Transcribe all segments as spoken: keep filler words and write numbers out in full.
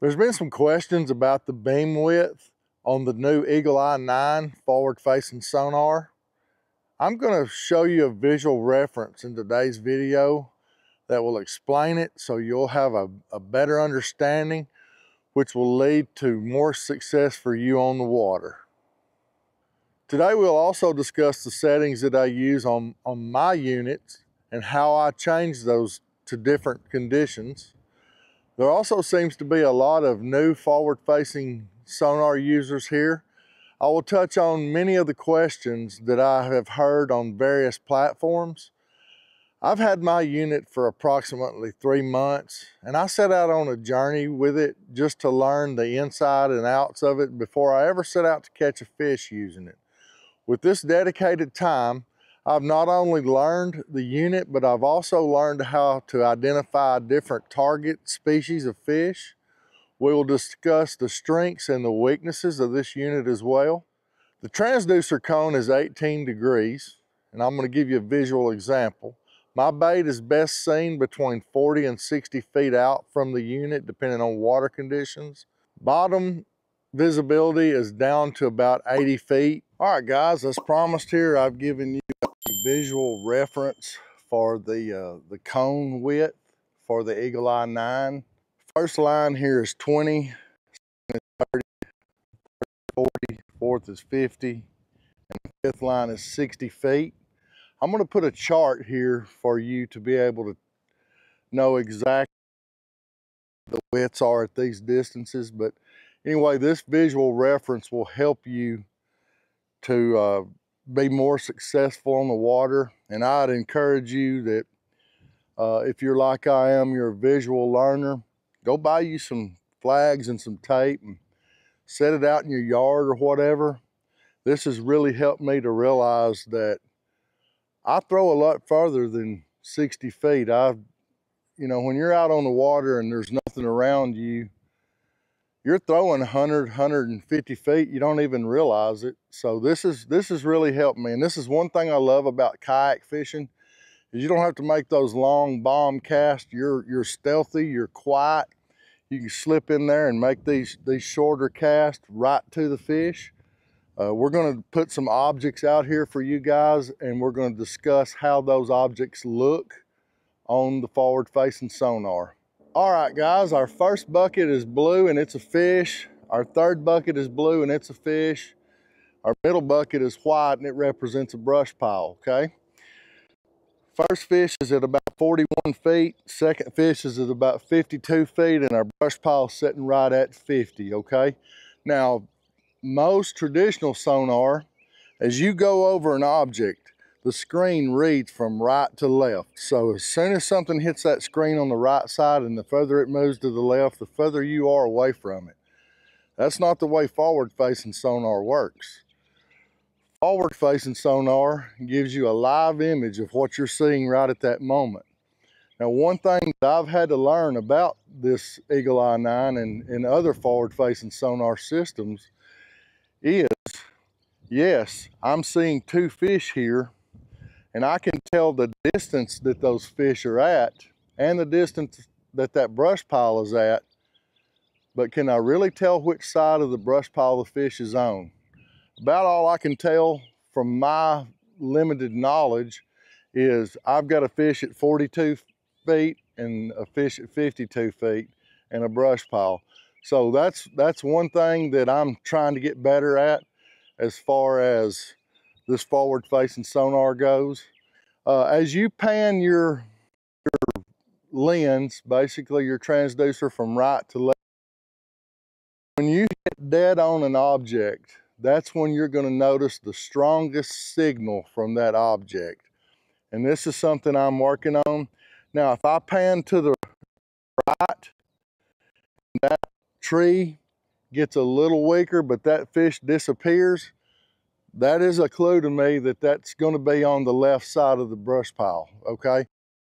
There's been some questions about the beam width on the new Eagle Eye nine forward-facing sonar. I'm going to show you a visual reference in today's video that will explain it so you'll have a, a better understanding, which will lead to more success for you on the water. Today we'll also discuss the settings that I use on, on my units and how I change those to different conditions. There also seems to be a lot of new forward-facing sonar users here. I will touch on many of the questions that I have heard on various platforms. I've had my unit for approximately three months, and I set out on a journey with it just to learn the inside and outs of it before I ever set out to catch a fish using it. With this dedicated time, I've not only learned the unit, but I've also learned how to identify different target species of fish. We will discuss the strengths and the weaknesses of this unit as well. The transducer cone is eighteen degrees, and I'm going to give you a visual example. My bait is best seen between forty and sixty feet out from the unit, depending on water conditions. Bottom visibility is down to about eighty feet. All right, guys, as promised here, I've given you a visual reference for the, uh, the cone width for the Eagle Eye nine. First line here is twenty, thirty, forty, fourth is fifty, and the fifth line is sixty feet. I'm going to put a chart here for you to be able to know exactly what the widths are at these distances. But anyway, this visual reference will help you to uh, be more successful on the water. And I'd encourage you that uh, if you're like I am, you're a visual learner, go buy you some flags and some tape and set it out in your yard or whatever. This has really helped me to realize that I throw a lot farther than sixty feet. I've, you know, when you're out on the water and there's nothing around you, you're throwing one hundred, one hundred fifty feet. You don't even realize it. So this is this has really helped me. And this is one thing I love about kayak fishing, is you don't have to make those long bomb casts. You're you're stealthy, you're quiet. You can slip in there and make these these shorter casts right to the fish. Uh, we're going to put some objects out here for you guys, and we're going to discuss how those objects look on the forward-facing sonar. All right, guys, our first bucket is blue and it's a fish. Our third bucket is blue and it's a fish. Our middle bucket is white and it represents a brush pile, okay? First fish is at about forty-one feet. Second fish is at about fifty-two feet, and our brush pile is sitting right at fifty, okay? Now, most traditional sonar, as you go over an object, the screen reads from right to left. So as soon as something hits that screen on the right side and the further it moves to the left, the further you are away from it. That's not the way forward-facing sonar works. Forward-facing sonar gives you a live image of what you're seeing right at that moment. Now, one thing that I've had to learn about this Eagle Eye nine and, and other forward-facing sonar systems is, yes, I'm seeing two fish here, and I can tell the distance that those fish are at and the distance that that brush pile is at, but can I really tell which side of the brush pile the fish is on? About all I can tell from my limited knowledge is I've got a fish at forty-two feet and a fish at fifty-two feet and a brush pile. So that's, that's one thing that I'm trying to get better at as far as this forward-facing sonar goes. Uh, as you pan your, your lens, basically your transducer from right to left, when you hit dead on an object, that's when you're going to notice the strongest signal from that object. And this is something I'm working on. Now, if I pan to the right, that tree gets a little weaker, but that fish disappears, that is a clue to me that that's going to be on the left side of the brush pile, okay?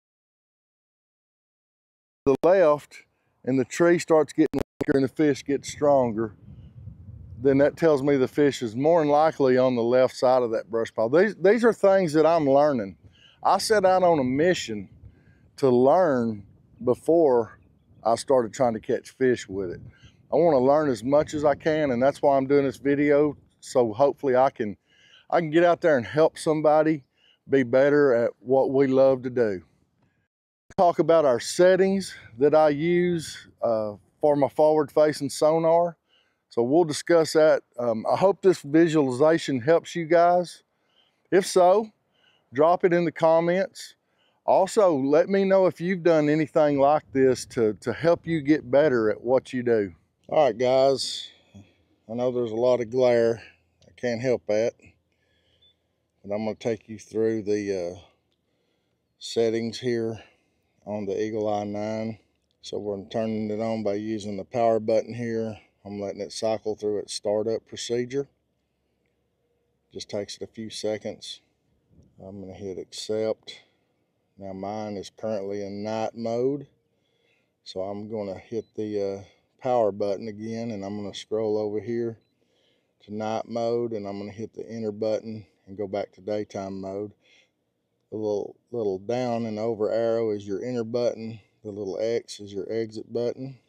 The left, and the tree starts getting weaker and the fish gets stronger, then that tells me the fish is more than likely on the left side of that brush pile. These, these are things that I'm learning. I set out on a mission to learn before I started trying to catch fish with it. I want to learn as much as I can, and that's why I'm doing this video, so hopefully I can I can get out there and help somebody be better at what we love to do. Talk about our settings that I use uh, for my forward facing sonar. So we'll discuss that. Um, I hope this visualization helps you guys. If so, drop it in the comments. Also, let me know if you've done anything like this to, to help you get better at what you do. All right, guys, I know there's a lot of glare. I can't help that. But I'm gonna take you through the uh, settings here on the Eagle Eye nine. So we're turning it on by using the power button here. I'm letting it cycle through its startup procedure. Just takes it a few seconds. I'm gonna hit accept. Now mine is currently in night mode. So I'm gonna hit the uh, power button again, and I'm gonna scroll over here to night mode, and I'm gonna hit the enter button and go back to daytime mode. The little, little down and over arrow is your enter button. The little X is your exit button.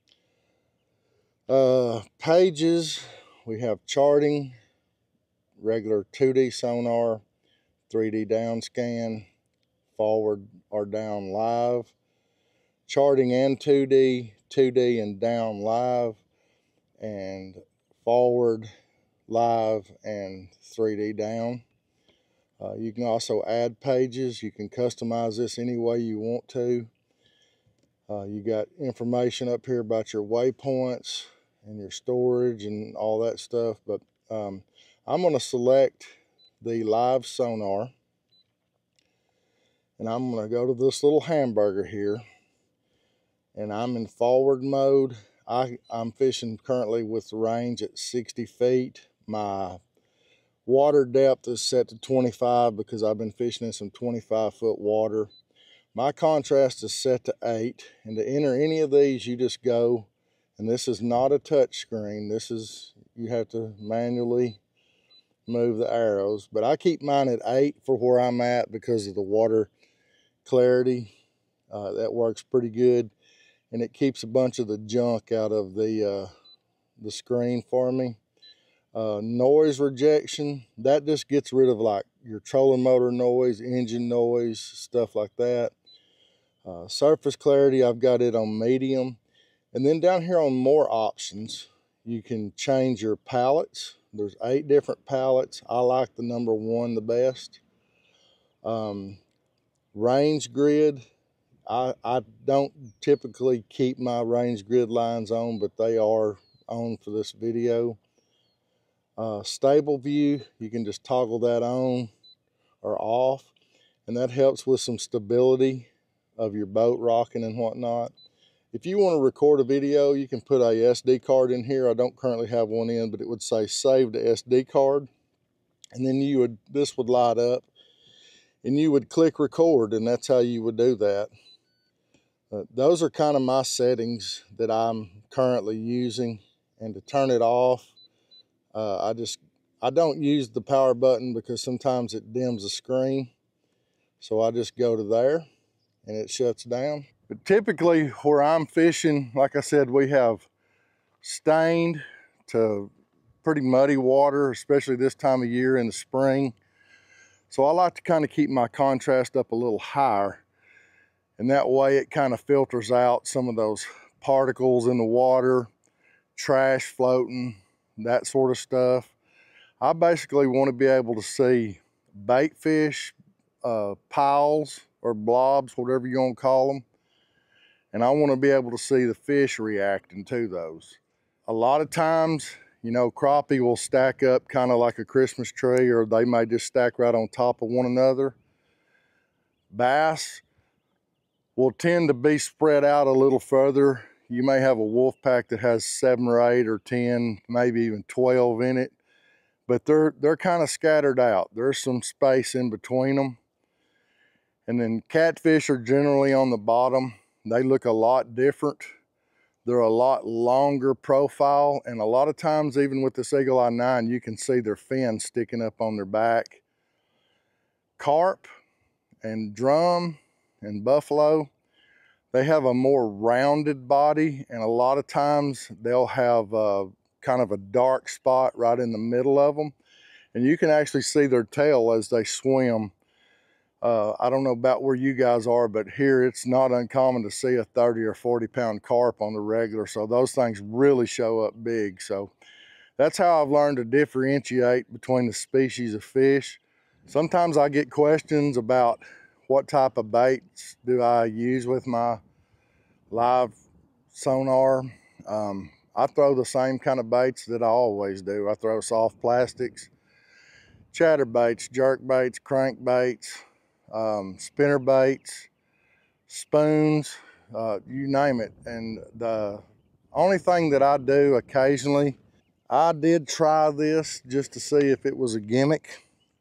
Uh, pages, we have charting, regular two D sonar, three D down scan, forward or down live, charting and two D, two D and down live, and forward, live, and three D down. Uh, you can also add pages. You can customize this any way you want to. Uh, you got information up here about your waypoints and your storage and all that stuff, but um, I'm going to select the live sonar, and I'm going to go to this little hamburger here, and I'm in forward mode. I, I'm fishing currently with the range at sixty feet. My water depth is set to twenty-five because I've been fishing in some twenty-five foot water. My contrast is set to eight, and to enter any of these, you just go, and this is not a touch screen. This is, you have to manually move the arrows, but I keep mine at eight for where I'm at because of the water clarity. Uh, that works pretty good, and it keeps a bunch of the junk out of the, uh, the screen for me. Uh, noise rejection, that just gets rid of like your trolling motor noise, engine noise, stuff like that. Uh, surface clarity, I've got it on medium. And then down here on more options, you can change your palettes. There's eight different palettes. I like the number one the best. Um, range grid, I, I don't typically keep my range grid lines on, but they are on for this video. Uh, stable view, you can just toggle that on or off, and that helps with some stability of your boat rocking and whatnot. If you want to record a video, you can put a S D card in here. I don't currently have one in, but it would say save to S D card, and then you would, this would light up, and you would click record, and that's how you would do that. Uh, those are kind of my settings that I'm currently using, and to turn it off, uh, I just I don't use the power button because sometimes it dims the screen, so I just go to there and it shuts down. But typically where I'm fishing, like I said, we have stained to pretty muddy water, especially this time of year in the spring. So I like to kind of keep my contrast up a little higher, and that way it kind of filters out some of those particles in the water, trash floating, that sort of stuff. I basically want to be able to see bait fish, uh, piles or blobs, whatever you want to call them. And I want to be able to see the fish reacting to those. A lot of times, you know, crappie will stack up kind of like a Christmas tree, or they may just stack right on top of one another. Bass will tend to be spread out a little further. You may have a wolf pack that has seven or eight or ten, maybe even twelve in it, but they're, they're kind of scattered out. There's some space in between them. And then catfish are generally on the bottom. They look a lot different. They're a lot longer profile, and a lot of times, even with this Eagle Eye nine, you can see their fins sticking up on their back. Carp and drum and buffalo, They have a more rounded body, and a lot of times they'll have uh, kind of a dark spot right in the middle of them. And you can actually see their tail as they swim. Uh, I don't know about where you guys are, but here it's not uncommon to see a thirty or forty pound carp on the regular. So those things really show up big. So that's how I've learned to differentiate between the species of fish. Sometimes I get questions about what type of baits do I use with my live sonar. Um, I throw the same kind of baits that I always do. I throw soft plastics, chatter baits, jerk baits, crank baits, um, spinner baits, spoons, uh, you name it. And the only thing that I do occasionally, I did try this just to see if it was a gimmick.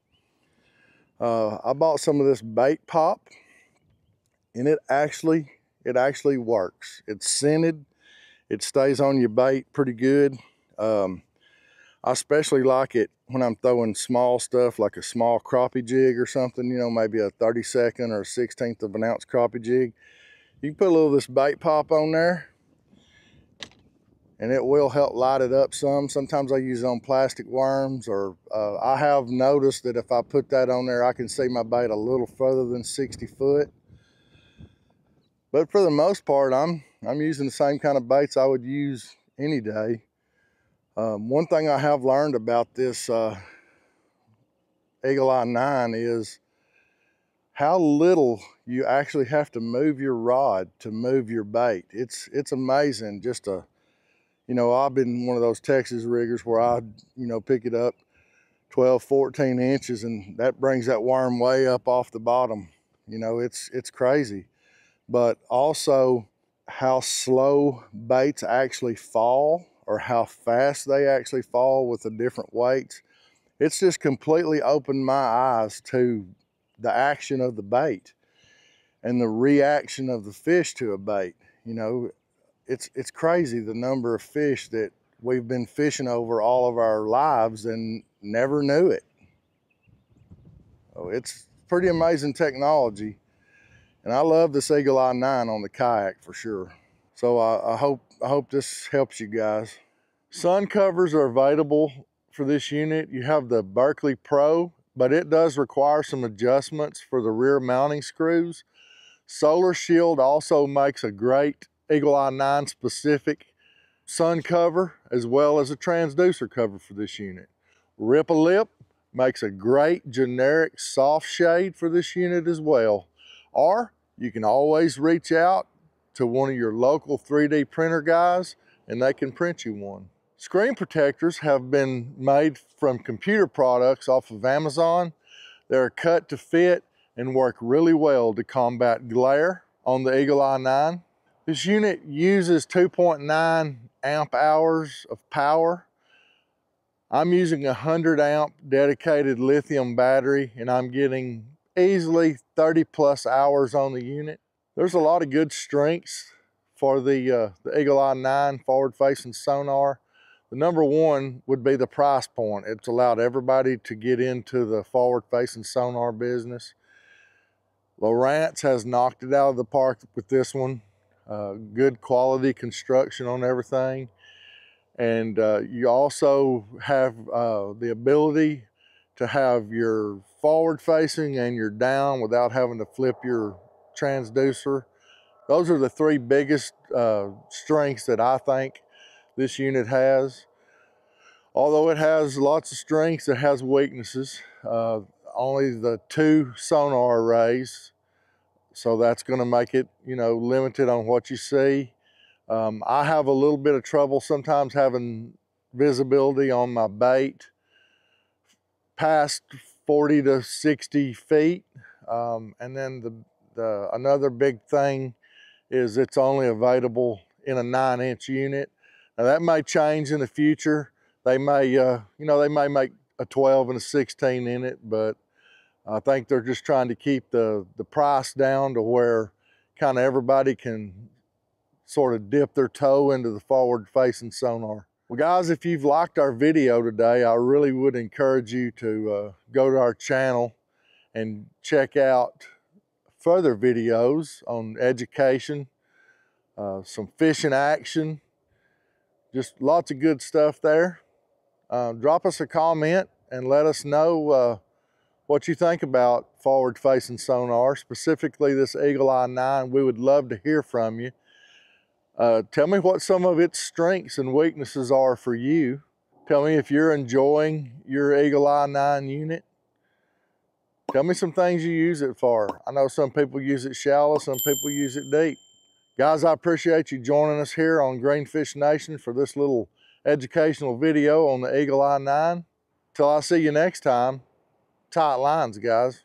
Uh, I bought some of this bait pop, and it actually, it actually works. It's scented. It stays on your bait pretty good. Um, I especially like it when I'm throwing small stuff like a small crappie jig or something, you know, maybe a thirty-second or a sixteenth of an ounce crappie jig. You can put a little of this bait pop on there, and it will help light it up some. Sometimes I use it on plastic worms, or uh, I have noticed that if I put that on there, I can see my bait a little further than sixty foot. But for the most part, I'm, I'm using the same kind of baits I would use any day. Um, one thing I have learned about this uh, Eagle Eye nine is how little you actually have to move your rod to move your bait. It's it's amazing. Just a, you know, I've been one of those Texas riggers where I, you know, pick it up twelve, fourteen inches, and that brings that worm way up off the bottom. You know, it's it's crazy. But also how slow baits actually fall, or how fast they actually fall with the different weights. It's just completely opened my eyes to the action of the bait and the reaction of the fish to a bait. You know, it's it's crazy the number of fish that we've been fishing over all of our lives and never knew it. So it's pretty amazing technology, and I love this Eagle Eye nine on the Kayak for sure. So I, I hope I hope this helps you guys. Sun covers are available for this unit. You have the Berkeley Pro, but it does require some adjustments for the rear mounting screws. Solar Shield also makes a great Eagle Eye nine specific sun cover, as well as a transducer cover for this unit. Ripple Lip makes a great generic soft shade for this unit as well. Or you can always reach out to one of your local three D printer guys and they can print you one. Screen protectors have been made from computer products off of Amazon. They're cut to fit and work really well to combat glare on the Eagle Eye nine. This unit uses two point nine amp hours of power. I'm using a one hundred amp dedicated lithium battery, and I'm getting easily thirty plus hours on the unit. There's a lot of good strengths for the, uh, the Eagle Eye nine forward-facing sonar. The number one would be the price point. It's allowed everybody to get into the forward-facing sonar business. Lowrance has knocked it out of the park with this one. Uh, good quality construction on everything. And uh, you also have uh, the ability to have your forward-facing and your down without having to flip your transducer. Those are the three biggest uh, strengths that I think this unit has. Although it has lots of strengths, it has weaknesses. Uh, only the two sonar arrays, so that's going to make it, you know, limited on what you see. Um, I have a little bit of trouble sometimes having visibility on my bait past forty to sixty feet. Um, and then the, the another big thing is it's only available in a nine inch unit. Now that may change in the future. They may, uh, you know, they may make a twelve and a sixteen in it, but I think they're just trying to keep the, the price down to where kind of everybody can sort of dip their toe into the forward facing sonar. Well guys, if you've liked our video today, I really would encourage you to uh, go to our channel and check out further videos on education uh, some fishing action, just lots of good stuff there. Uh, drop us a comment and let us know uh, what you think about forward-facing sonar, specifically this Eagle Eye nine. We would love to hear from you. Uh, tell me what some of its strengths and weaknesses are for you. Tell me if you're enjoying your Eagle Eye nine unit. Tell me some things you use it for. I know some people use it shallow, some people use it deep. Guys, I appreciate you joining us here on Greenfish Nation for this little educational video on the Eagle Eye nine. Till I see you next time, tight lines, guys.